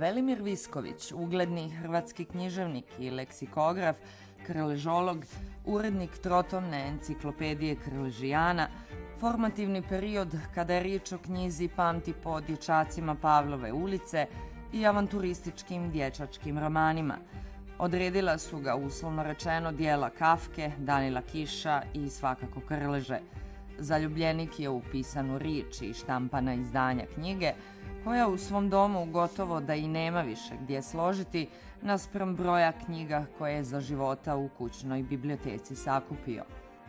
Velimir Visković, ugledni hrvatski književnik i leksikograf, krležolog, urednik trotomne enciklopedije Krležijana, formativni period kada je riječ o knjizi pamti po dječacima Pavlove ulice i avanturističkim dječačkim romanima. Odredila su ga uslovno rečeno djela Kafke, Danila Kiša i svakako Krleže. Zaljubljenik je u pisanu riječ i štampana izdanja knjige, koja u svom domu gotovo da i nema više gdje složiti naspram broja knjiga koje je za života u kućnoj biblioteci sakupio.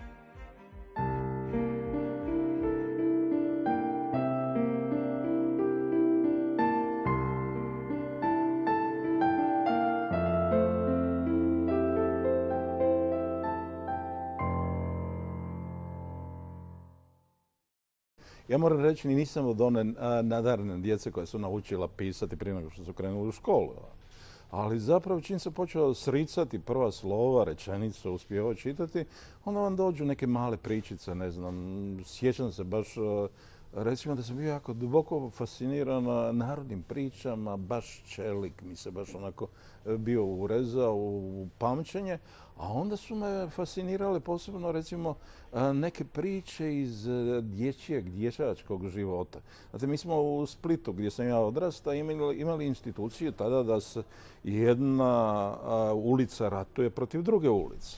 Ja moram reći, nisam od one nadarene djece koja su naučila pisati prije nego što su krenuli u školu. Ali zapravo čim se počeo sricati prva slova, rečenice, uspijevao čitati, onda vam dođu neke male pričice, ne znam, sjećam se baš, recimo da sam bio jako duboko fasciniran narodnim pričama, baš Čelik mi se baš onako bio urezao u pamćenje, a onda su me fascinirale posebno recimo neke priče iz dječačkog života. Znate, mi smo u Splitu gdje sam ja odrastao imali instituciju tada da se jedna ulica ratuje protiv druge ulice.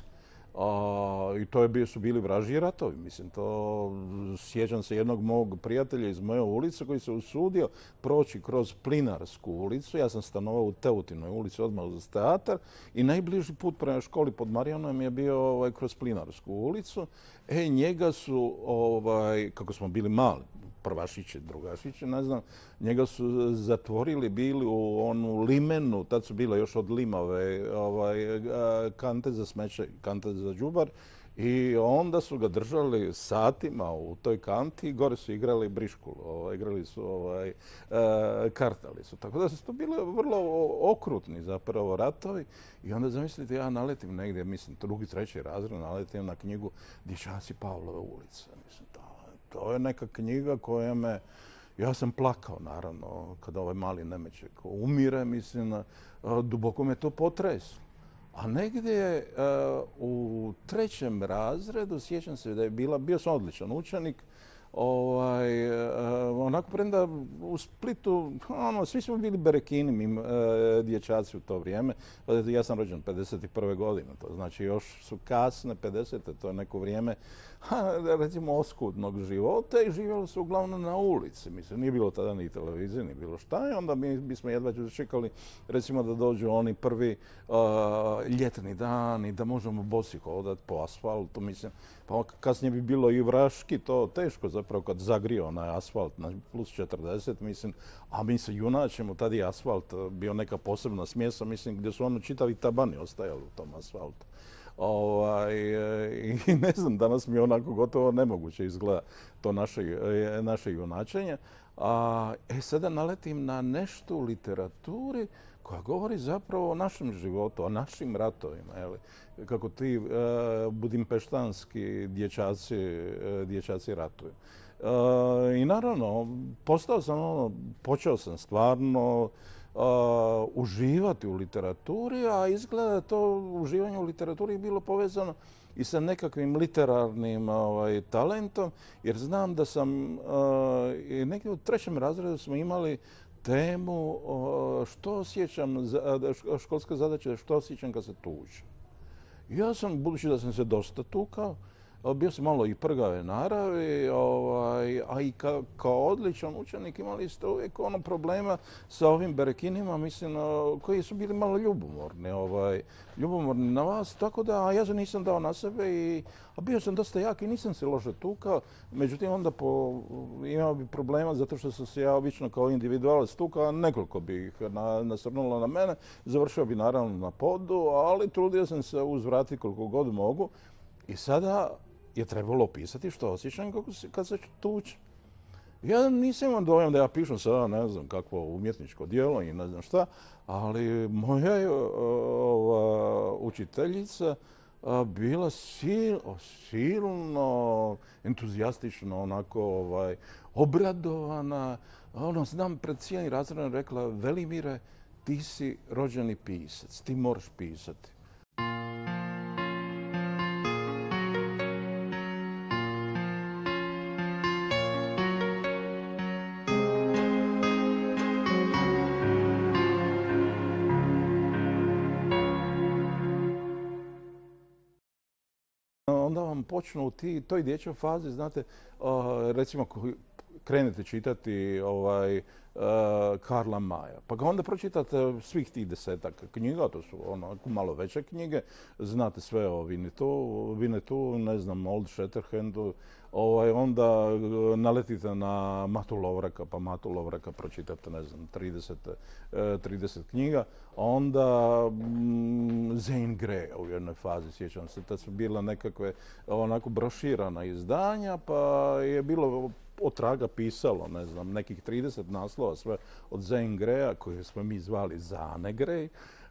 I to su bili vražji ratovi. Mislim, sjećam se jednog mog prijatelja iz moje ulice koji se usudio proći kroz Plinarsku ulicu. Ja sam stanovao u Teutinoj ulici odmah uz teatar i najbliži put prema školi pod Marijanom je bio kroz Plinarsku ulicu. Njega su, kako smo bili mali, prvašići, drugašići, ne znam, njega su zatvorili, bili u onu limenu, tad su bile još od limave kante za smeće, kante za đubar i onda su ga držali satima u toj kanti i gore su igrali briškulu, igrali su, kartali su. Tako da su to bili vrlo okrutni zapravo ratovi i onda zamislite ja naletim negdje, mislim, drugi, treći razred, naletim na knjigu Dječaci Pavlove ulice. Mislim, to je neka knjiga koja me, ja sam plakao naravno kada ovaj mali Nemeček umire, mislim, duboko me to potreslo. A negdje u trećem razredu, sjećam se da je bio sam odličan učenik, onako premda u Splitu, svi smo bili berekini dječaci u to vrijeme. Ja sam rođen 51. godine, to znači još su kasne 50. To je neko vrijeme, recimo, oskudnog života i živjelo se uglavnom na ulici. Mislim, nije bilo tada ni televizije, ni bilo šta i onda mi bismo jedva čekali, recimo, da dođu oni prvi ljetni dani, da možemo bosi hodati po asfaltu, mislim. Pa kasnije bi bilo i vraški, to teško zapravo kad zagrije onaj asfalt, plus 40, mislim, a mi se junačimo, tad je asfalt bio neka posebna smjesa, mislim, gdje su čitavi tabani ostajali u tom asfaltu. I ne znam, danas mi je onako gotovo nemoguće izgleda to naše junačenje. Sada naletim na nešto u literaturi koja govori zapravo o našem životu, o našim ratovima, kako ti budimpeštanski dječaci ratuju. I naravno, počeo sam stvarno uživati u literaturi, a izgleda da to uživanje u literaturi je bilo povezano i sa nekakvim literarnim talentom, jer znam da sam negdje u trećem razredu smo imali temu što osjećam, školska zadaća, što osjećam kad se tučem. Ja sam, budući da sam se dosta tukao, bio sam malo i prgave naravi, a i kao odličan učenik imali ste uvijek problema sa ovim berekinima, mislim, koji su bili malo ljubomorni na vas, tako da ja se nisam dao na sebe, a bio sam dosta jak i nisam se loše tukao, međutim onda imao bi problema zato što sam se ja obično kao individualac tukao, nekoliko bi ih nasrnulo na mene, završio bi naravno na podu, ali trudio sam se uzvratiti koliko god mogu i sada je trebalo opisati što osjećam kad se tučem. Ja nisam imao dojam da ja pišem sada, ne znam, kakvo umjetničko djelo i ne znam šta, ali moja je učiteljica bila silno entuzijastično, onako obradovana. Znam, pred cijelim razredom rekla: Velimire, ti si rođeni pisac, ti moraš pisati. Onda vam počnu u toj dječjoj fazi, znate, recimo krenete čitati Karla Maja, pa ga onda pročitate svih tih 10-ak knjiga, to su onako malo veće knjige, znate sve o Winnetou, ne znam, Old Shatterhandu, onda naletite na Matu Lovraka, pa Matu Lovraka pročitate, ne znam, 30 knjiga, a onda Zane Grey u jednoj fazi, sjećam se, tad su bila nekakve onako broširana izdanja, pa je bilo otraga pisalo, ne znam, nekih 30 naslova, sve od Zane Greya, koje smo mi zvali Zane Grey.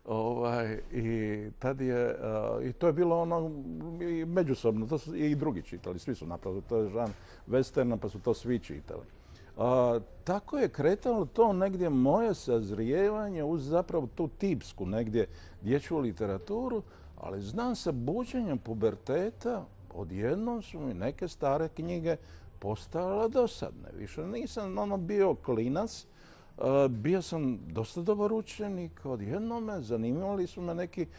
I tad je, i to je bilo ono i međusobno, to su i drugi čitali, svi su napravili, to je žan westerna, pa su to svi čitali. Tako je kretalo to negdje moje sazrijevanje uz zapravo tu tipsku negdje dječju literaturu, ali znam sa buđenjem puberteta, odjednom su mi neke stare knjige postala dosadne. Više nisam bio klinac, bio sam dosta dobar učenik, odjednom me zanimali su me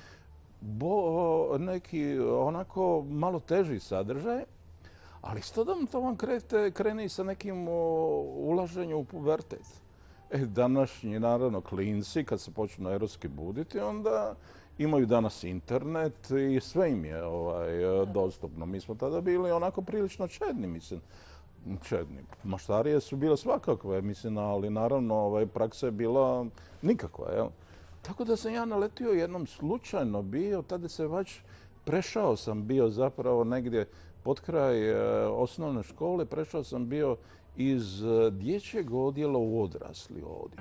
neki onako malo teži sadržaj, ali istodobno to vam krene i sa nekim ulaženjem u pubertet. Današnji, naravno, klinci, kad se počnu erotski buditi, onda imaju danas internet i sve im je dostupno. Mi smo tada bili onako prilično čedni, mislim. Čedni. Maštarije su bile svakakve, mislim, ali naravno praksa je bila nikakva, jel? Tako da sam ja naletio jednom slučajno bio, tada se već prešao sam bio zapravo negdje pod kraj osnovne škole, prešao sam bio iz dječjeg odjela u odrasli odjel.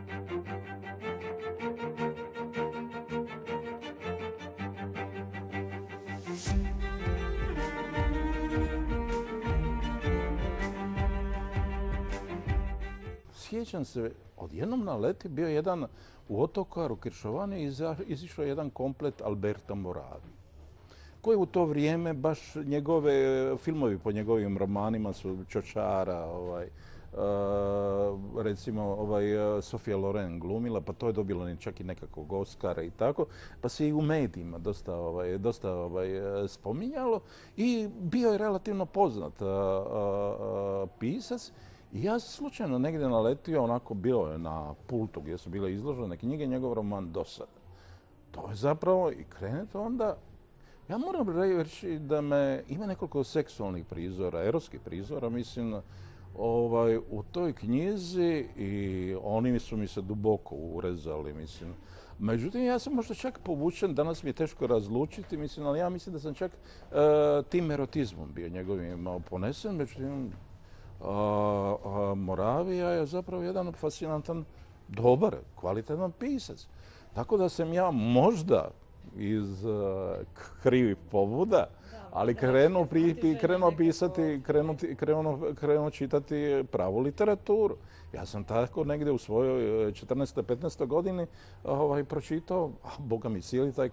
Sjećam se, odjednom na leti bio jedan u Otokaru, Kiršovani, izišao jedan komplet Alberta Moravi, koji u to vrijeme baš filmovi po njegovim romanima su Čočara, recimo Sofia Loren glumila, pa to je dobilo čak i nekakvog Oscara i tako, pa se i u medijima dosta spominjalo i bio je relativno poznat pisac. I ja sam slučajno negdje naletio, onako bilo je na pultu gdje su bile izložene knjige, njegov roman Dosad. To je zapravo, i krenete onda, ja moram reći da ima nekoliko seksualnih prizora, erotskih prizora, mislim, u toj knjizi i oni su mi se duboko urezali, mislim. Međutim, ja sam možda čak povučen, danas mi je teško razlučiti, mislim, ali ja mislim da sam čak tim erotizmom bio njegovim ponesen, međutim, Moravija je zapravo jedan fascinantan, dobar, kvalitetan pisac. Tako da sam ja možda iz krivih pobuda, ali krenuo čitati pravu literaturu. Ja sam tako negdje u svojoj 14. 15. godini pročitao, boga mi, cijeli taj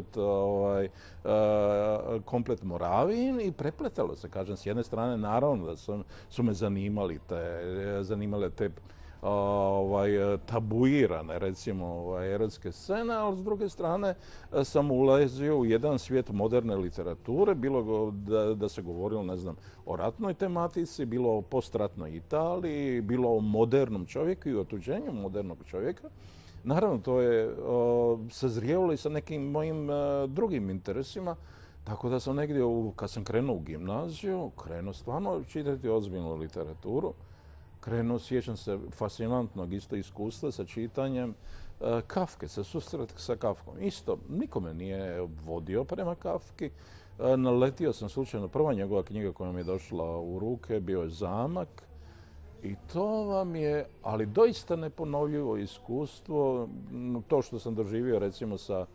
komplet Moravijin i prepletalo se, kažem, s jedne strane naravno da su me zanimale te tabuirane, recimo, erotske scene, ali s druge strane sam ulazio u jedan svijet moderne literature, bilo da se govorilo, ne znam, o ratnoj tematici, bilo o postratnoj Italiji, bilo o modernom čovjeku i otuđenju modernog čovjeka. Naravno, to je sazrijevalo i sa nekim mojim drugim interesima, tako da sam negdje, kad sam krenuo u gimnaziju, krenuo stvarno čitati ozbiljnu literaturu. Sjećam se fascinantnog isto iskustva sa čitanjem Kafke, sa susret sa Kafkom. Isto, nikome nije vodio prema Kafki. Naletio sam slučajno, prva njegova knjiga koja mi je došla u ruke bio je Zamak. I to vam je, ali doista neponovljivo iskustvo, to što sam doživio recimo sa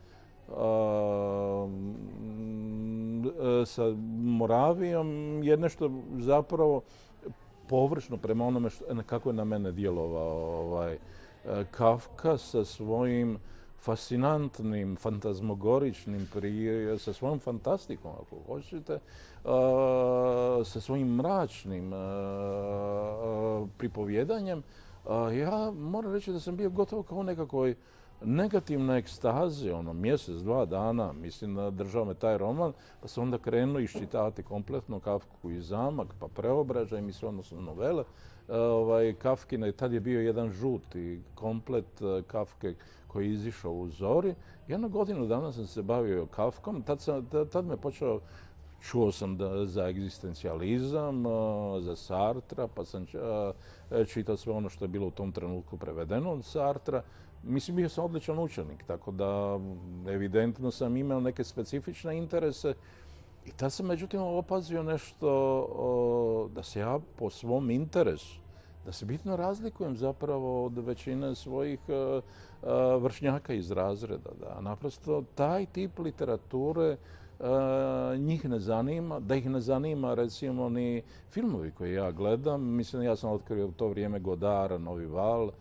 Moravijom je nešto zapravo površno prema onome kako je na mene djelovao Kafka sa svojim fascinantnim, fantazmogoričnim, sa svojom fantastikom, ako hoćete, sa svojim mračnim pripovjedanjem, ja moram reći da sam bio gotovo kao nekakvoj negativna ekstaze, mjesec, 2 dana, mislim, držao me taj roman, pa sam onda krenuo iščitavati kompletno Kafku i Zamak, pa Preobražaj, mislim, odnosno novele. Kafkine, tad je bio jedan žuti komplet Kafke koji je izišao u Zori. Jednu godinu dana sam se bavio Kafkom, tad me počeo, čuo sam za egzistencijalizam, za Sartra, pa sam čitao sve ono što je bilo u tom trenutku prevedeno od Sartra. Mislim, bio sam odličan učenik, tako da evidentno sam imao neke specifične interese i tad sam međutim opazio nešto da se ja po svom interesu, da se bitno razlikujem zapravo od većine svojih vršnjaka iz razreda, da naprosto taj tip literature njih ne zanima, da ih ne zanima recimo ni filmovi koje ja gledam. Mislim, ja sam otkrio u to vrijeme Godara, Novi val.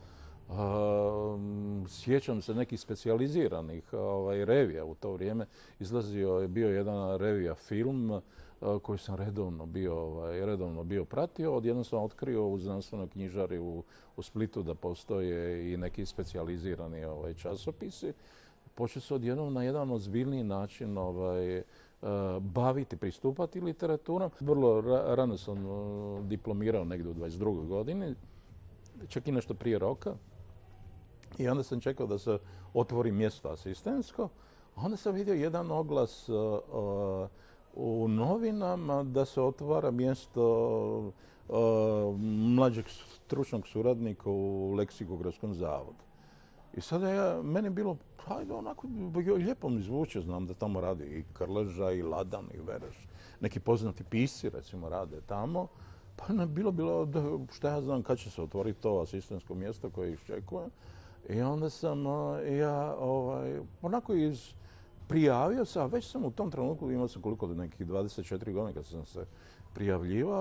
Sjećam se nekih specijaliziranih revija u to vrijeme. Izlazio je bio jedan revija film koji sam redovno bio pratio. Odjednom sam otkrio u znanstvenoj knjižari u Splitu da postoje i neki specijalizirani časopisi. Počeo se odjednom na jedan ozbiljniji način baviti, pristupati literaturom. Vrlo rano sam diplomirao negdje u 22. godini, čak i nešto prije roka. I onda sam čekao da se otvori mjesto asistentsko. Onda sam vidio jedan oglas u novinama da se otvara mjesto mlađeg stručnog suradnika u Leksikografskom zavodu. I sada meni bilo, hajde, onako lijepo mi zvuče, znam da tamo radi i Krleža, i Ladan, i Vereš. Neki poznati pisci, recimo, rade tamo. Pa bilo, šta ja znam kad će se otvoriti to asistentsko mjesto koje iščekujem. I onda sam onako prijavio se, a već sam u tom trenutku, imao sam koliko, nekih 24 godine kad sam se prijavljivao,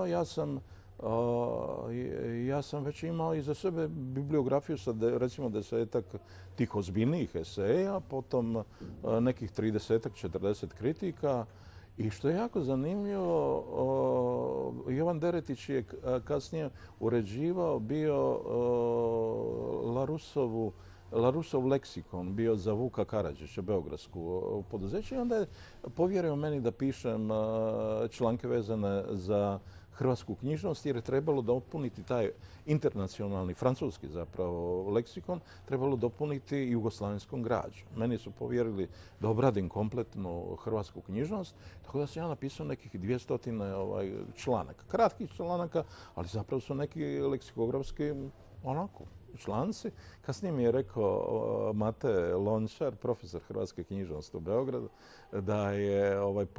ja sam već imao iza sebe bibliografiju sa recimo 10-ak tih ozbiljnijih eseja, potom nekih 30-ak, 40 kritika. I što je jako zanimljivo, Jovan Deretić je kasnije uređivao bio Larusov leksikon, bio za Vuka Karadžića, beogradsku poduzeće, i onda je povjerio meni da pišem članke vezane za hrvatsku knjižnost, jer je trebalo dopuniti taj internacionalni, francuski zapravo leksikon, trebalo dopuniti jugoslavenskom građu. Meni su povjerili da obradim kompletnu hrvatsku knjižnost, tako da sam ja napisao nekih 200 članaka. Kratkih članaka, ali zapravo su neki leksikografski članci. Kasnije mi je rekao Mate Lončar, profesor hrvatske knjižnosti u Beogradu, da je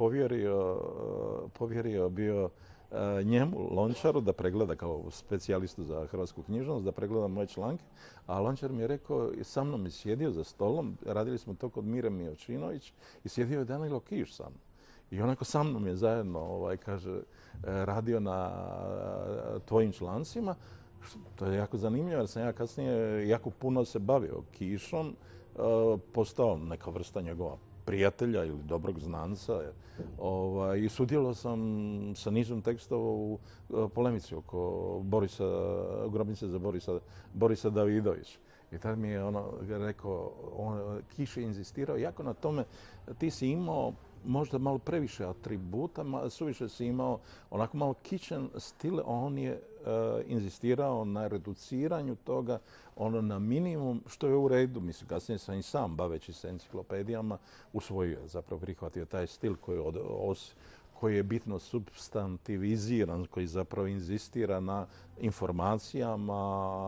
povjerio bio njemu, Lončaru, da pregleda kao specijalistu za hrvatsku knjižnost, da pregleda moje članke, a Lončar mi je rekao, sa mnom je sjedio za stolom, radili smo to kod Mire Mijočinović, i sjedio je Danilo Kiš sa mnom. I onako sa mnom je zajedno, radio na tvojim člancima. To je jako zanimljivo, jer sam ja kasnije jako puno se bavio Kišom, postao neka vrsta njegova prijatelja ili dobrog znanca. I sudjelovao sam sa nizom tekstova u polemici oko grobnice za Borisa Davidovića. I tad mi je rekao, Kiš je inzistirao jako na tome, ti si imao možda malo previše atributa, suviše si imao onako malo kičen stil, on je inzistirao na reduciranju toga, na minimum, što je u redu. Mislim, kasnije sam i sam, baveći se enciklopedijama, usvojio, zapravo prihvatio taj stil koji je bitno substantiviziran, koji zapravo inzistira na informacijama,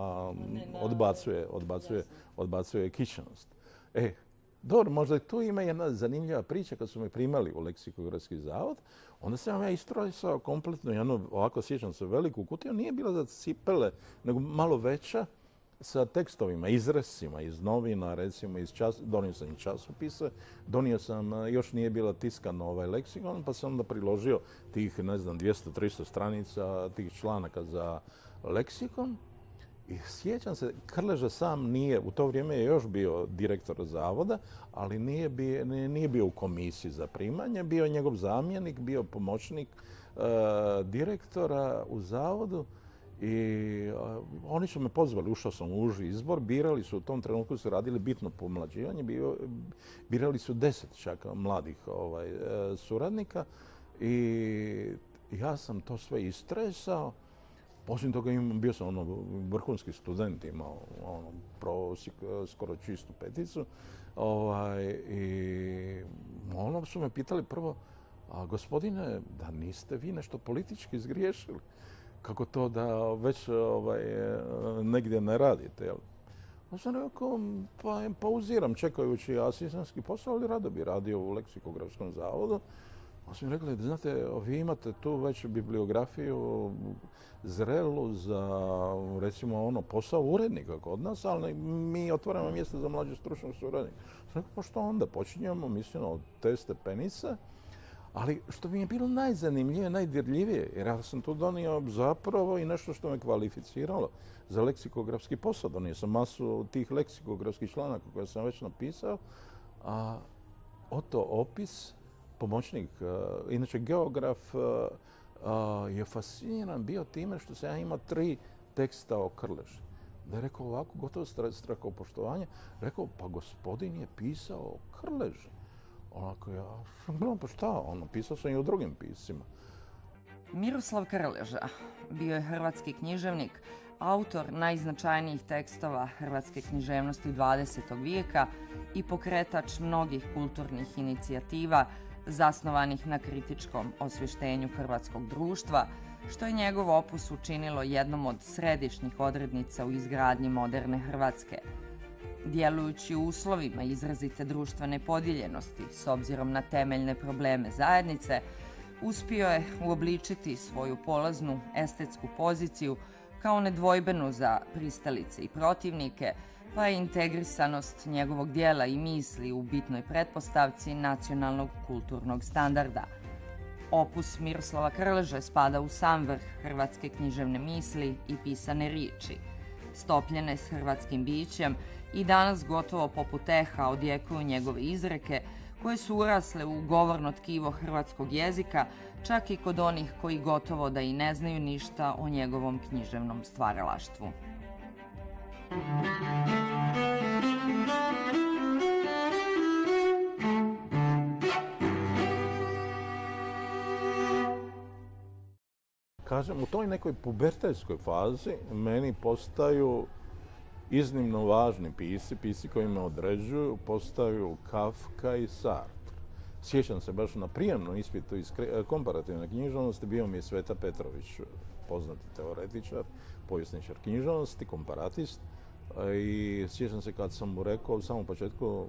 odbacuje kičenost. Dobro, možda tu ima jedna zanimljiva priča. Kad su me primali u Leksikografski zavod, onda sam ja istrojsao kompletno ovako sjećam se, veliku kutiju. Nije bila za cipele, nego malo veća, sa tekstovima, izrescima iz novina, recimo, donio sam i časopise, donio sam, još nije bila tiskan leksikon, pa sam onda priložio tih, 200-300 stranica tih članaka za leksikon. I sjećam se, Krleža sam nije, u to vrijeme je još bio direktor zavoda, ali nije bio u komisiji za primanje, bio je njegov zamjenik, bio pomoćnik direktora u zavodu i oni su me pozvali, ušao sam u uži izbor, birali su u tom trenutku, su radili bitno pomlađivanje, birali su 10 čak mladih suradnika i ja sam to sve istresao. Osim toga bio sam vrhunski student, imao prosjek, skoro čistu peticu. I ono su me pitali prvo, a gospodine, da niste vi nešto politički zgriješili? Kako to da već negdje ne radite? Jel? Ja sam rekao, pa pauziram čekajući asistentski posao, ali rado bi radio u leksikografskom zavodu. Pa su mi rekli, znate, vi imate tu već bibliografiju zrelu za, recimo, posao urednika kod nas, ali mi otvaramo mjesto za mlađe stručnog suradnika. Sam rekao, pa što onda? Počinjemo, mislim, od te stepenice. Ali što mi je bilo najzanimljivije, najdirljivije, jer ja sam tu donio zapravo i nešto što me kvalificiralo za leksikografski posao. Donio sam masu tih leksikografskih članaka koje sam već napisao, a Oto Opis, pomoćnik, inače geograf, je fasciniran bio time što sam ja imao 3 teksta o Krleži. Da je rekao ovako, gotovo strahopoštovanje, rekao, pa gospodin je pisao o Krleži. Onako, ja sam gledao, pa šta, pisao sam i o drugim piscima. Miroslav Krleža bio je hrvatski književnik, autor najznačajnijih tekstova hrvatske književnosti 20. vijeka i pokretač mnogih kulturnih inicijativa zasnovanih na kritičkom osvještenju hrvatskog društva, što je njegov opus učinilo jednom od središnjih odrednica u izgradnji moderne Hrvatske. Djelujući u uslovima izrazite društvene podijeljenosti s obzirom na temeljne probleme zajednice, uspio je uobličiti svoju polaznu estetsku poziciju kao nedvojbenu za pristalice i protivnike, pa je integrisanost njegovog dijela i misli u bitnoj pretpostavci nacionalnog kulturnog standarda. Opus Miroslava Krleže spada u sam vrh hrvatske književne misli i pisane riječi. Stopljene s hrvatskim bićem i danas gotovo poput eha odjekuju njegove izreke koje su urasle u govorno tkivo hrvatskog jezika, čak i kod onih koji gotovo da i ne znaju ništa o njegovom književnom stvaralaštvu. Kažem, u toj nekoj pubertetskoj fazi meni postaju iznimno važni pisci koji me određuju, postaju Kafka i Sartre. Sjećam se baš na prijemnom ispitu iz komparativne književnosti, bio mi je Sveta Petrović, poznati teoretičar, povjesničar književnosti, komparatist. I sjećam se kad sam mu rekao u samom početku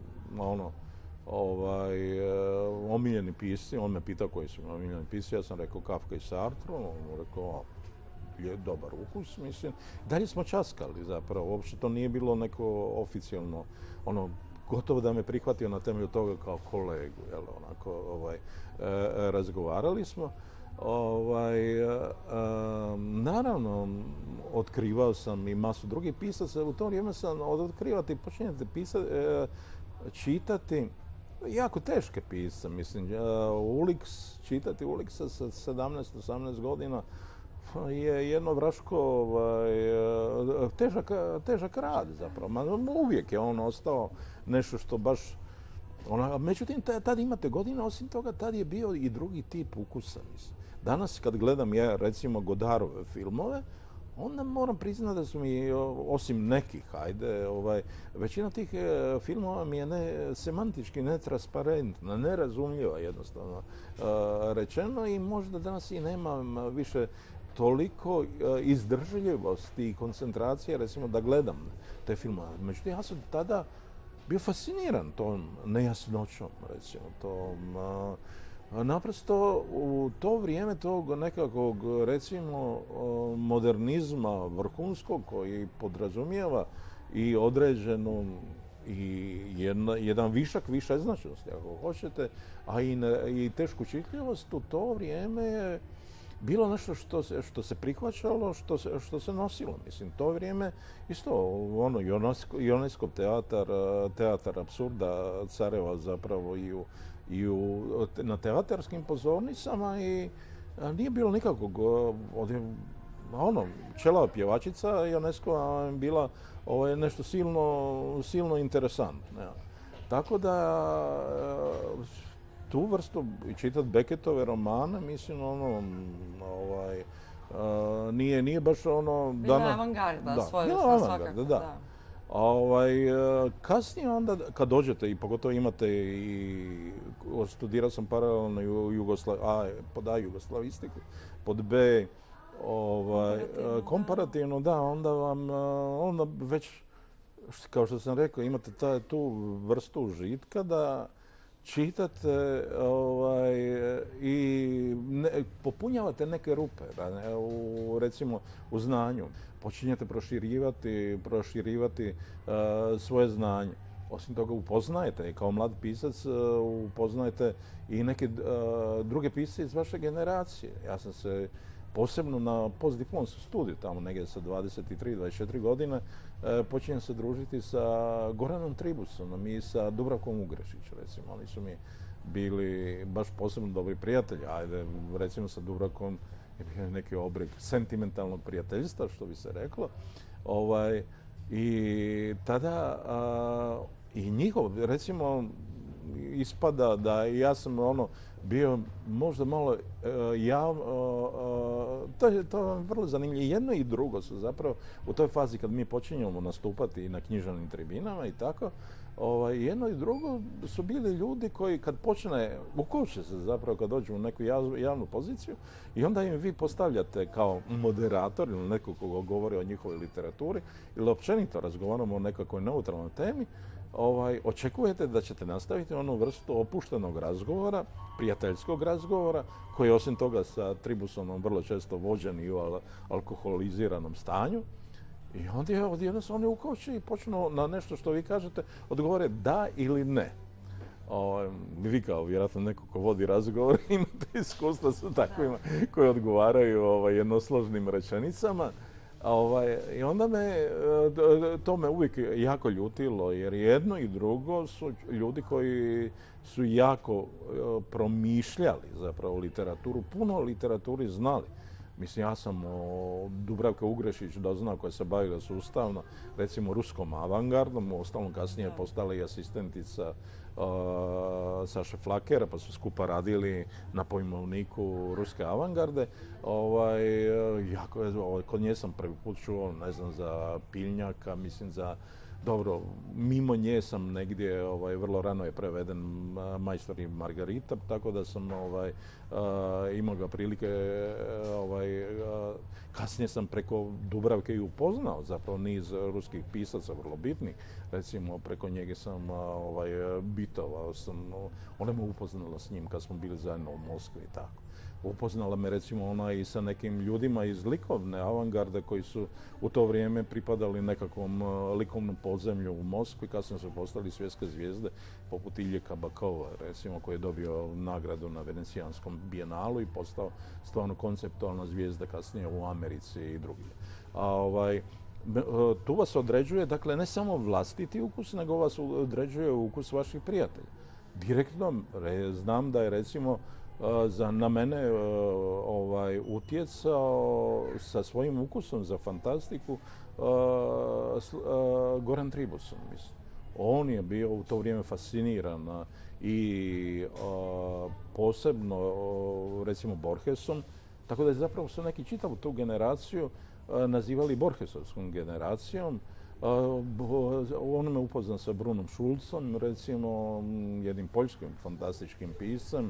omiljeni pisci, on me pitao koji su omiljeni pisci, ja sam rekao Kafka i Sartre, on mu rekao je dobar ukus, mislim. Dalje smo časkali zapravo, uopće to nije bilo neko oficijalno, gotovo da me prihvatio na temelju toga kao kolegu, razgovarali smo. Naravno, otkrivao sam i masu drugih pisaca, u to vrijeme sam otkrivati, počinjete čitati jako teške pisce, mislim, čitati Uliksa sa 17-18 godina je jedno vraško težak rad zapravo. Uvijek je on ostao nešto što baš... Međutim, tad imate godine, osim toga, tad je bio i drugi tip ukusa. Mislim. Danas, kad gledam ja, recimo, Godardove filmove, onda moram priznati da su mi, osim nekih, većina tih filmova mi je semantički netransparentna, nerazumljiva jednostavno rečeno i možda danas i nemam više toliko izdržljivosti i koncentracije, recimo, da gledam te filmove. Međutim, ja sam tada bio fasciniran tom nejasnoćom, recimo, naprosto u to vrijeme tog nekakvog, recimo, modernizma vrhunskog koji podrazumijeva i određenu i jedan višak višeznačnosti, ako hoćete, a i tešku čitljivost, u to vrijeme je bilo nešto što se prihvaćalo, što se nosilo. Mislim, to vrijeme isto, ono, Ioneskov teatar apsurda careva zapravo na teatarskim pozornicama i nije bilo nikakvog, čelava pjevačica Ioneskova je bila nešto silno interesantno. Ja. Tako da tu vrstu čitati Beckettove romane, mislim, nije baš ono... Bila je avangarda, svojevrsna svakako. Da. Kasnije onda, kad dođete i pogotovo imate i studirao sam paralelno pod A jugoslavistiku, pod B komparativno, da, onda već, kao što sam rekao, imate tu vrstu užitka da čitate i popunjavate neke rupe, recimo u znanju. Počinjete proširivati svoje znanje. Osim toga upoznajete, i kao mlad pisac upoznajete i neke druge pisce iz vaše generacije. Ja sam se posebno na postdiplomskom studiju, tamo negdje sa 23-24 godine, počinjem se družiti sa Goranom Tribusonom i sa Dubravkom Ugrešić, recimo. Oni su mi bili baš posebno dobri prijatelji. Ajde, recimo sa Dubravkom je bio neki oblik sentimentalnog prijateljstva, što bi se reklo. I tada i njihov, recimo, ispada da ja sam bio možda malo to je vrlo zanimljivo. Jedno i drugo su zapravo u toj fazi kad mi počinjemo nastupati na književnim tribinama i tako, jedno i drugo su bili ljudi koji kad ukoče se zapravo kad dođu u neku javnu poziciju i onda im vi postavljate kao moderator ili neko ko govori o njihovoj literaturi ili općenito razgovaramo o nekakvoj neutralnoj temi, očekujete da ćete nastaviti onu vrstu opuštenog razgovora, prijateljskog razgovora, koji je osim toga sa Tribusonom vrlo često vođen i u alkoholiziranom stanju. I onda jednostavno oni ukoče i počnu na nešto što vi kažete odgovore da ili ne. Vi kao vjerojatno neko ko vodi razgovor imate iskustva sa takvima koji odgovaraju jednosložnim rečenicama. I onda to me uvijek jako ljutilo, jer jedno i drugo su ljudi koji su jako promišljali zapravo literaturu, puno o literaturi znali. Mislim, ja sam o Dubravke Ugrešić doznao koja se bavila sustavno, recimo ruskom avangardom, uostalom kasnije je postala i asistentica Saše Flakera, pa su skupa radili na pojmovniku ruske avangarde. Kod nje sam prvi put čuo, ne znam, za Piljnjaka, mislim dobro, mimo nje sam negdje, vrlo rano je preveden Majstor i Margarita, tako da sam imao ga prilike, kasnije sam preko Dubravke i upoznao zapravo niz ruskih pisaca vrlo bitnih, recimo preko njega sam bitovao ona me upoznala s njim kad smo bili zajedno u Moskvi i tako. Upoznala me recimo ona i sa nekim ljudima iz likovne avangarde koji su u to vrijeme pripadali nekakvom likovnom podzemlju u Moskvi, kasnije su postali svjetske zvijezde poput Ilje Kabakova, recimo, koji je dobio nagradu na Venecijanskom bijenalu i postao stvarno konceptualna zvijezda kasnije u Americi i drugdje. Tu vas određuje, dakle, ne samo vlastiti ukus, nego vas određuje ukus vaših prijatelja. Direktno znam da je recimo na mene utjecao sa svojim ukusom za fantastiku Goran Tribuson, mislim. On je bio u to vrijeme fasciniran i posebno recimo Borgesom, tako da je zapravo su neki čitavu tu generaciju nazivali Borgesovskom generacijom. On me upoznan sa Brunom Šulcom, recimo jednim poljskim fantastičkim piscem.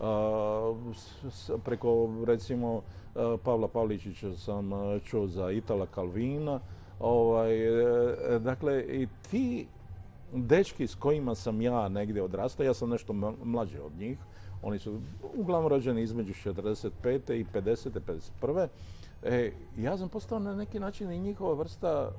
Preko recimo Pavla Pavličića sam čuo za Itala Kalvina. Dakle, i ti dečki s kojima sam ja negdje odrastao, ja sam nešto mlađi od njih, oni su uglavnom rođeni između 45. i 50. 51. Ja sam postao na neki način i njihova vrsta,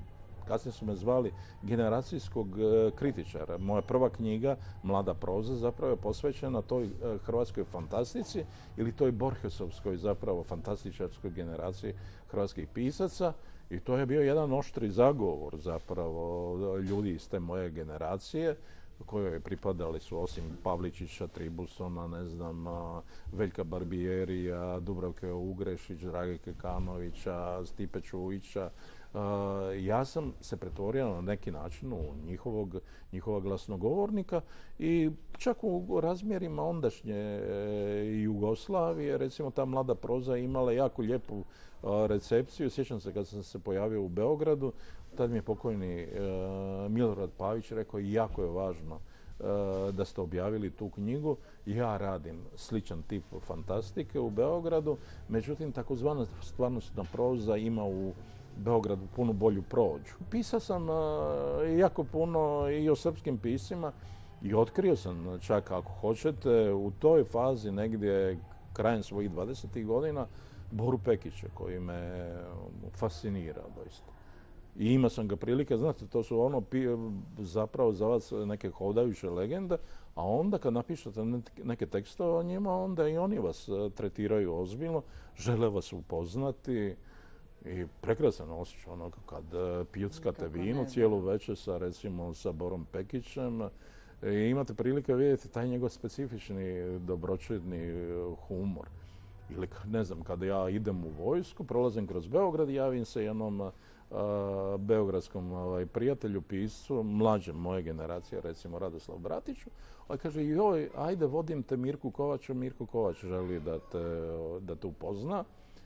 Kasnije su me zvali generacijskog kritičara. Moja prva knjiga, Mlada proza, zapravo je posvećena toj hrvatskoj fantastici ili toj Borgesovskoj zapravo fantastičarskoj generaciji hrvatskih pisaca. I to je bio jedan oštri zagovor zapravo ljudi iz te moje generacije kojoj pripadali su osim Pavličića, Tribusona, ne znam, Veljka Barbijerija, Dubravke Ugrešić, Drage Kekanovića, Stipe Čujića. Ja sam se pretvorio na neki način u njihovog glasnogovornika i čak u razmjerima ondašnje Jugoslavije, recimo ta Mlada proza imala jako lijepu recepciju. Sjećam se kad sam se pojavio u Beogradu, tad mi je pokojni Milorad Pavić rekao jako je važno da ste objavili tu knjigu. Ja radim sličan tip fantastike u Beogradu, međutim takozvana stvarnostna proza ima u Beogradu puno bolju prođu. Pisao sam jako puno i o srpskim piscima i otkrio sam čak, ako hoćete, u toj fazi negdje krajem svojih 20. godina Boru Pekića koji me fascinira doista. I imao sam ga prilike, znate, to su zapravo za vas neke hodajuće legende, a onda kad napišete neke tekstove o njima, onda i oni vas tretiraju ozbiljno, žele vas upoznati i prekrasan osjećaj kad pijuckate vino cijelu večer sa Borom Pekićem i imate prilike vidjeti taj njegov specifični dobročudni humor. Ili, ne znam, kada ja idem u vojsku, prolazim kroz Beograd i javim se jednom beogradskom prijatelju, piscu, mlađem moje generacije, recimo Radoslav Bratiću, kaže, joj, ajde, vodim te Mirku Kovaču, Mirko Kovač želi da te upozna.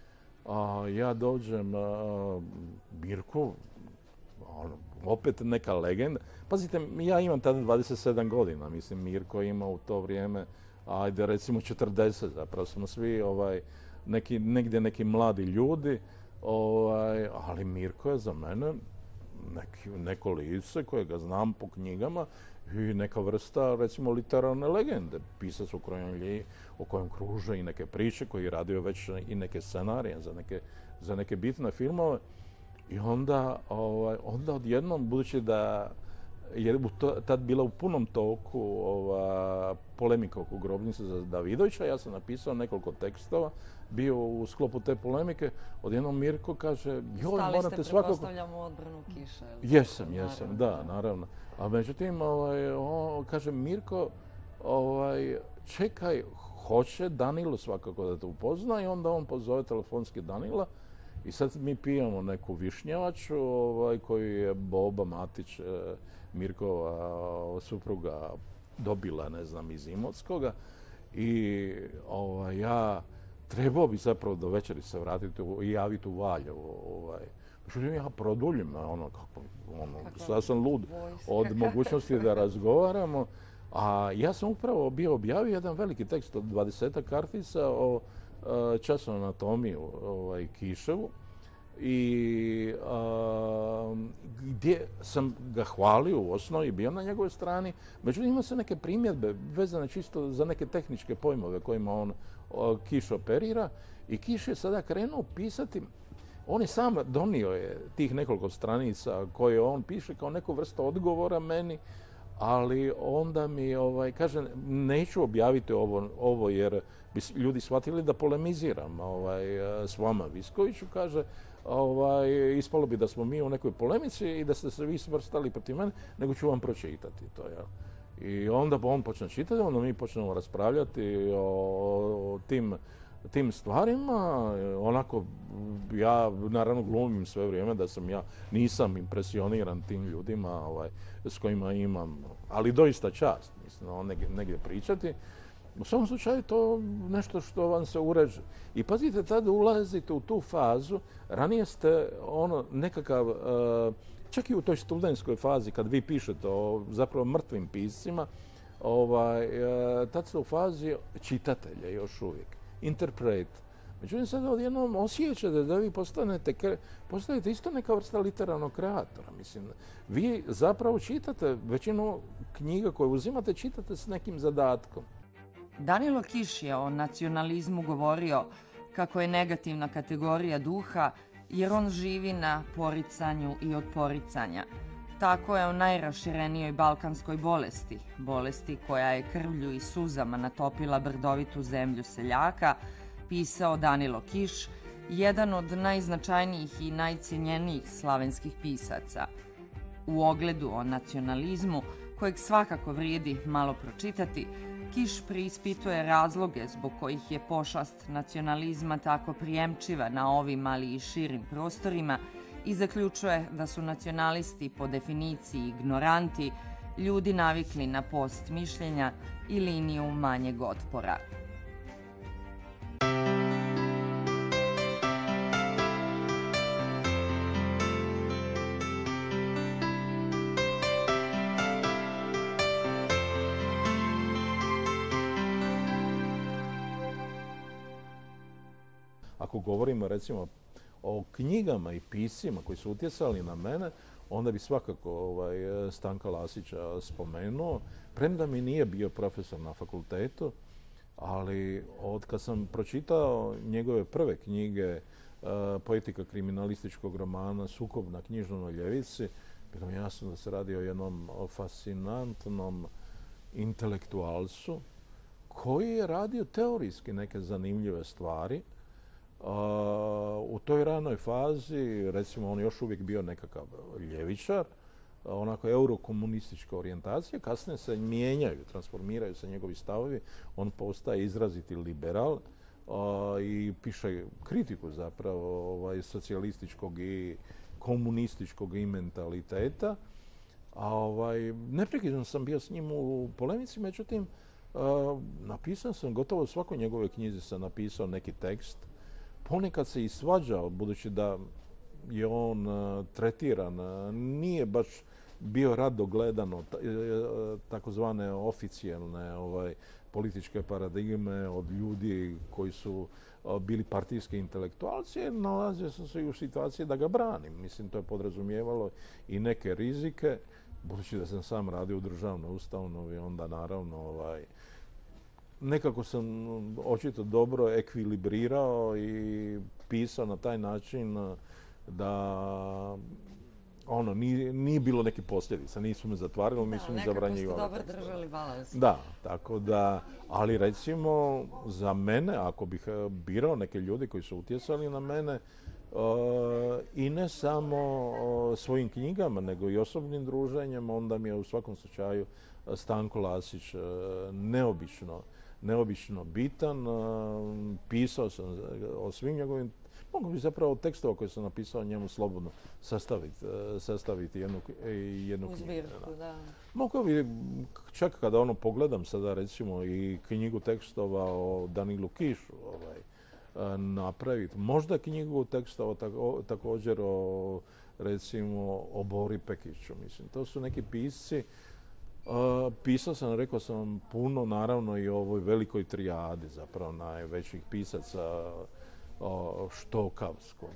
Ja dođem, Mirko, opet neka legenda. Pazite, ja imam tada 27 godina, mislim, Mirko ima u to vrijeme, ajde, recimo 40, zapravo smo svi negdje neki mladi ljudi, ali Mirko je za mene neko lice koje ga znam po knjigama i neka vrsta, recimo, literarne legende. Pisac o kojem kruže i neke priče, koji je radio već i neke scenarije za neke bitne filmove. I onda odjednom, budući da je tad bila u punom toku polemika oko grobnice za Davidovića, ja sam napisao nekoliko tekstova, bio u sklopu te polemike, odjednom Mirko kaže, joj, morate svakako... Stali ste, pretpostavljam, u odbranu Kiše. Jesam, da, naravno. A međutim, kaže, Mirko, čekaj, hoće Danilo svakako da te upozna i onda on pozove telefonski Danila i sad mi pijemo neku višnjavaču koju je Boba Matić, Mirkova supruga, dobila, ne znam, iz Imotskoga i ja trebao bi zapravo do večeri se vratiti i javiti u Valjevo. Međutim, ja produljim, sad sam lud od mogućnosti da razgovaramo. A ja sam upravo bio objavio jedan veliki tekst od 20 kartica o časovnoj anatomiji Kiševu i gdje sam ga hvalio u osnovi, bio na njegovoj strani. Međutim, ima se neke primjedbe vezane čisto za neke tehničke pojmove kojima on Kiš operira i Kiš je sada krenuo pisati. On je sam donio je tih nekoliko stranica koje on piše kao neku vrstu odgovora meni, ali onda mi kaže, neću objaviti ovo jer bi ljudi shvatili da polemiziram s vama, Viskoviću, kaže, ispalo bi da smo mi u nekoj polemici i da ste se vi svrstali protiv mene, nego ću vam pročitati to. Ja. I onda on počne čitati, onda mi počnemo raspravljati o tim stvarima. Onako, ja naravno glumim sve vrijeme da nisam impresioniran tim ljudima s kojima imam, ali doista čast, mislim, negdje pričati. U svom slučaju to nešto što vam se ureže. I pazite, tada ulazite u tu fazu, ranije ste nekakav, čak i u toj studentskoj fazi kad vi pišete o zapravo mrtvim piscima, tad ste u fazi čitatelja još uvijek, interpret. Međutim, sad odjednom osjećate da vi postajete isto neka vrsta literarnog kreatora. Mislim, vi zapravo čitate, većinu knjiga koje uzimate, čitate s nekim zadatkom. Danilo Kiš je o nacionalizmu govorio kako je negativna kategorija duha jer on živi na poricanju i od poricanja. Tako je o najraširenijoj balkanskoj bolesti, bolesti koja je krvlju i suzama natopila brdovitu zemlju seljaka, pisao Danilo Kiš, jedan od najznačajnijih i najcijenjenijih slavenskih pisaca. U ogledu o nacionalizmu, kojeg svakako vrijedi malo pročitati, Kiš preispituje razloge zbog kojih je pošast nacionalizma tako prijemčiva na ovim, ali i širim prostorima i zaključuje da su nacionalisti po definiciji ignoranti, ljudi navikli na post mišljenja i liniju manjeg otpora. Ako govorimo recimo o knjigama i piscima koji su utjecali na mene, onda bi svakako Stanka Lasića spomenuo, premda mi nije bio profesor na fakultetu, ali od kad sam pročitao njegove prve knjige, Poetika kriminalističkog romana, Sukob na knjižnoj ljevici, bilo mi jasno da se radi o jednom fascinantnom intelektualcu koji je radio teorijski neke zanimljive stvari. U toj ranoj fazi, recimo, on još uvijek bio nekakav ljevičar, onako eurokomunistička orijentacija, kasnije se mijenjaju, transformiraju se njegovi stavovi, on postaje izraziti liberal i piše kritiku zapravo socijalističkog i komunističkog i mentaliteta. Neprekidno sam bio s njim u polemici, međutim, napisao sam gotovo u svakoj njegove knjizi sam napisao neki tekst. Ponekad se i svađao, budući da je on tretiran, nije baš bio rado gledano takozvane oficijelne političke paradigme od ljudi koji su bili partijski intelektualci, nalazio sam se i u situaciji da ga branim. Mislim, to je podrazumijevalo i neke rizike, budući da sam sam radio u državnoj ustanovi, onda naravno nekako sam očito dobro ekvilibrirao i pisao na taj način da nije bilo neke posljedica, nisu me zatvarali, nisu me zabranjivali. Nekako ste dobro držali balans. Da, tako da, ali recimo za mene, ako bih birao neke ljudi koji su utjecali na mene, i ne samo svojim knjigama, nego i osobnim druženjem, onda mi je u svakom slučaju Stanko Lasić neobično bitan. Pisao sam o svim njegovim, mogu bi zapravo tekstova koje sam napisao o njemu slobodno sastaviti jednu knjigu. Zbirku, da. Mogu bi, čak kada pogledam sada recimo i knjigu tekstova o Danilu Kišu, napraviti. Možda knjigu tekstova također recimo o Bori Pekiću. Mislim, to su neki pisci. Pisao sam, rekao sam, puno naravno i o ovoj velikoj trijadi, zapravo najvećih pisaca Štokavskog,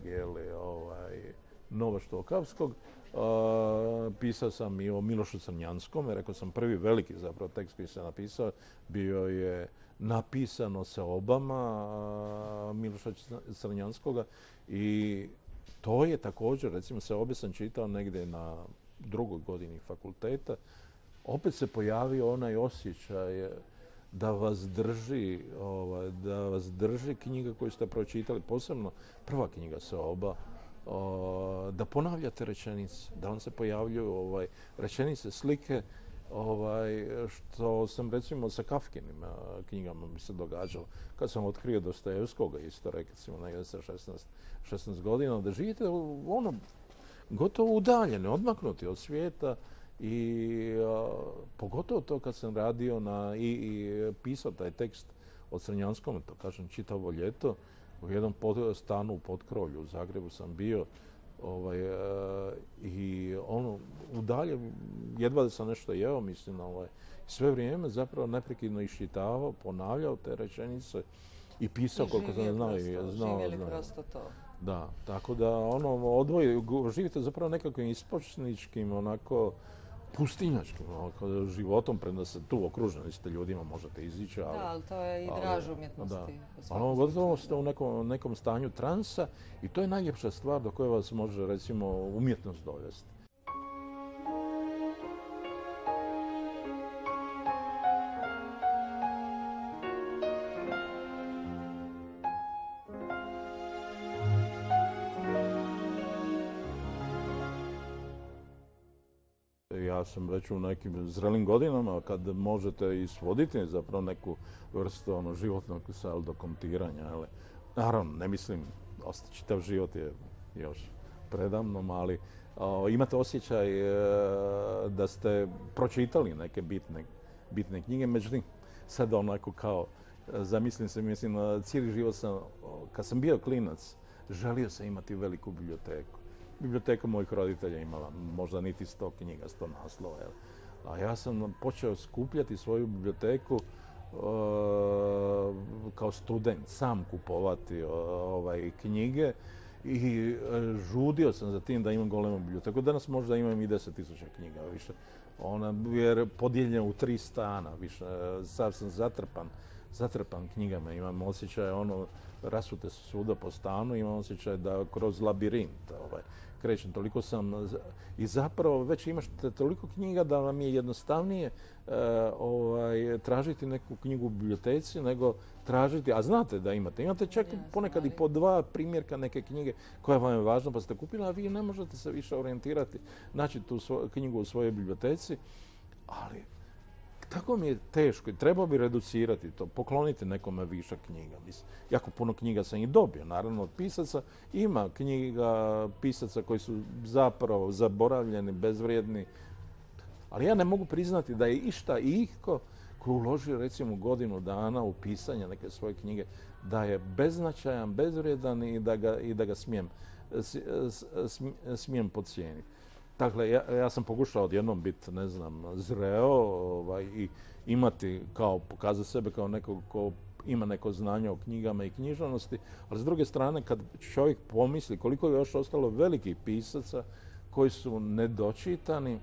Nova Štokavskog. Pisao sam i o Milošu Crnjanskom, rekao sam prvi veliki zapravo tekst koji sam napisao bio je Napisano se obama Miloša Crnjanskoga i to je također, recimo Seobe sam čitao negdje na drugoj godini fakulteta, opet se pojavio onaj osjećaj da vas drži knjiga koju ste pročitali, posebno prva knjiga Seoba, da ponavljate rečenice, da vam se pojavljuju rečenice, slike, što sam recimo sa Kafkinim knjigama mi se događalo. Kad sam otkrio Dostojevskoga, isto recimo negdje sa 16 godina, da živite gotovo udaljeni, odmaknuti od svijeta i pogotovo to kad sam radio i pisao taj tekst o Crnjanskom, to kažem čitavo ljeto, u jednom stanu u Potkrovlju u Zagrebu sam bio i udalje, jedva da sam nešto jeo, mislim, sve vrijeme zapravo neprekidno iščitavao, ponavljao te rečenice i pisao koliko sam znao. Živjeli prosto to. Da, tako da živite zapravo nekakvim ispočničkim pustinjačkim životom, premda se tu okruženi ste ljudima, možete izići. Da, ali to je i draž umjetnosti. Ali gotovo ste u nekom stanju transa i to je najljepša stvar do koje vas može, recimo, umjetnost dovesti. Ja sam već u nekim zrelim godinama kad možete isvoditi zapravo neku vrstu životnog saldokontiranja. Naravno, ne mislim, čitav život je još predamnom, ali imate osjećaj da ste pročitali neke bitne knjige. Međutim, sad onako kao, mislim, cijeli život sam, kad sam bio klinac, želio sam imati veliku biblioteku. Biblioteka mojih roditelja imala možda niti 100 knjiga, 100 naslova. A ja sam počeo skupljati svoju biblioteku kao student, sam kupovati knjige i žudio sam za tim da imam golemu biblioteku. Danas možda imam i 10.000 knjiga više. Ona je podijeljena u 3 stana više. Sad sam zatrpan knjigama, imam osjećaj rasute su svuda po stanu, imam osjećaj da kroz labirint krećem. Toliko sam i zapravo već imate toliko knjiga da vam je jednostavnije tražiti neku knjigu u biblioteci nego tražiti, a znate da imate čak ponekad i po 2 primjerka neke knjige koja vam je važna pa ste kupili, a vi ne možete se više orijentirati, naći tu knjigu u svojoj biblioteci, ali tako mi je teško i trebao bi reducirati to, pokloniti nekome višak knjiga. Jako puno knjiga sam i dobio, naravno od pisaca. Ima knjiga pisaca koji su zapravo zaboravljeni, bezvrijedni, ali ja ne mogu priznati da je išta i itko ko uložio recimo godinu dana u pisanje neke svoje knjige, da je beznačajan, bezvrijedan i da ga smijem podcijeniti. Dakle, ja sam pokušao odjednom biti, zreo i imati pokazati sebe kao nekog ko ima neko znanje o knjigama i književnosti, ali s druge strane, kad čovjek pomisli koliko je još ostalo velikih pisaca koji su nedočitani,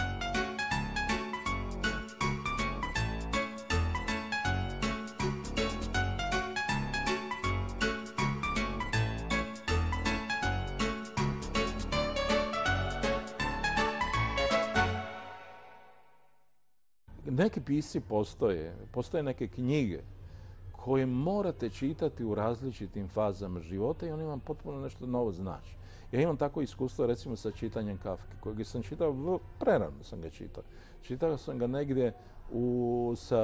neki pisci postoje neke knjige koje morate čitati u različitim fazama života i oni vam potpuno nešto novo znači. Ja imam tako iskustvo recimo sa čitanjem Kafke, kojeg sam čitao, prerano sam ga čitao. Čitao sam ga negdje sa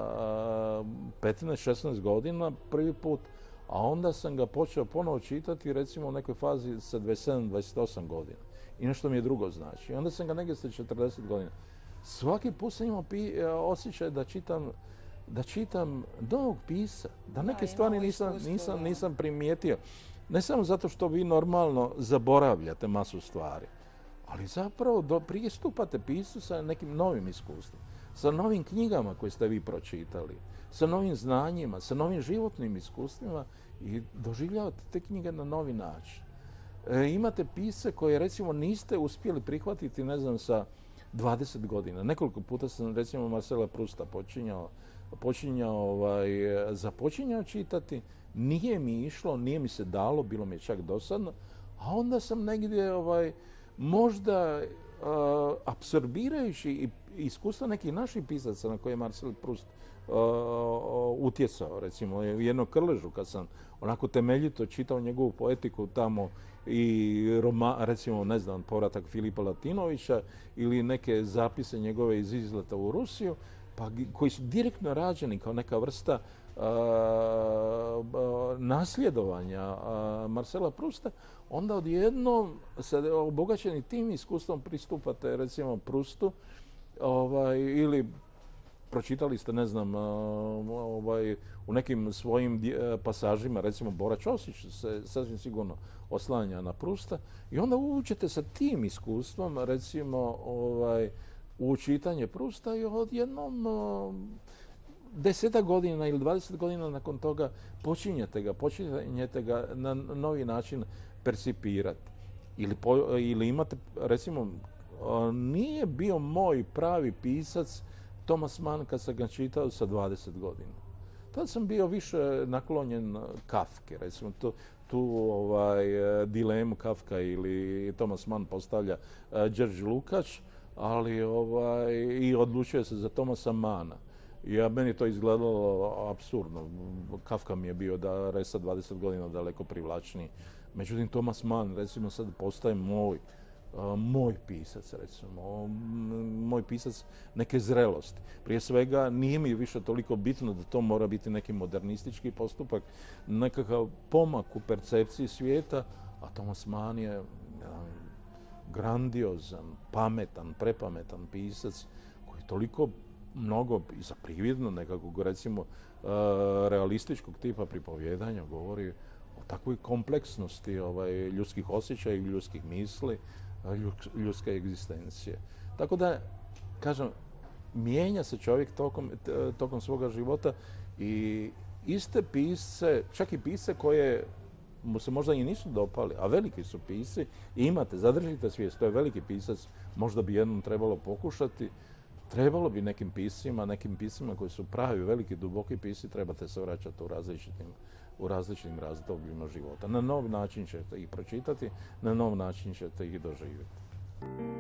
15-16 godina prvi put, a onda sam ga počeo ponovo čitati recimo u nekoj fazi sa 27-28 godina. I nešto mi je drugo znači. I onda sam ga negdje sa 40 godina. Svaki put sam imao osjećaj da čitam novog pisca, da neke stvari nisam primijetio. Ne samo zato što vi normalno zaboravljate masu stvari, ali zapravo pristupate piscu sa nekim novim iskustvom, sa novim knjigama koje ste vi pročitali, sa novim znanjima, sa novim životnim iskustvima i doživljavate te knjige na novi način. Imate pisce koje recimo niste uspjeli prihvatiti, sa 20 godina. Nekoliko puta sam recimo Marcela Prousta započinjao čitati, nije mi išlo, nije mi se dalo, bilo mi je čak dosadno, a onda sam negdje možda apsorbirajući iskustva nekih naših pisaca na koje je Marcel Proust utjecao, recimo u jednom Krležu kad sam onako temeljito čitao njegovu poetiku tamo i recimo, povratak Filipa Latinovića ili neke zapise njegove iz izleta u Rusiju, koji su direktno rađeni kao neka vrsta nasljedovanja Marcela Prousta, onda odjednom se obogaćeni tim iskustvom pristupate recimo Proustu ili pročitali ste, u nekim svojim pasažima, recimo Bora Ćosić se sasvim sigurno oslanja na Prousta i onda uđete sa tim iskustvom, recimo, u čitanje Prousta i odjednom 10 godina ili 20 godina nakon toga počinjete ga na novi način percipirati. Ili imate, recimo, nije bio moj pravi pisac Thomas Mann kad sam ga čitao sa 20 godina. Tad sam bio više naklonjen Kafki, recimo tu dilemu Kafka ili Thomas Mann postavlja Đerđ Lukač, ali i odlučio se za Thomasa Manna. Meni to izgledalo apsurdno. Kafka mi je bio sa 20 godina daleko privlačniji. Međutim, Thomas Mann, recimo, sad postaje moj pisac, recimo, moj pisac neke zrelosti. Prije svega, nije mi više toliko bitno da to mora biti neki modernistički postupak, nekakav pomak u percepciji svijeta, a Thomas Mann je grandiozan, pametan, prepametan pisac koji toliko mnogo i za prividno nekakvog, recimo, realističkog tipa pripovjedanja govori o takvoj kompleksnosti ljudskih osjećaja i ljudskih misli, ljudske egzistencije. Tako da, kažem, mijenja se čovjek tokom svoga života i iste pisce, čak i pisce koje mu se možda i nisu dopali, a veliki su pisci, i zadržite svijest, to je veliki pisac, možda bi jednom trebalo pokušati. Trebalo bi nekim piscima koji su pravi, veliki, duboki pisci, trebate se vraćati u različitim razdobljima života. Na nov način ćete ih pročitati, na nov način ćete ih doživjeti.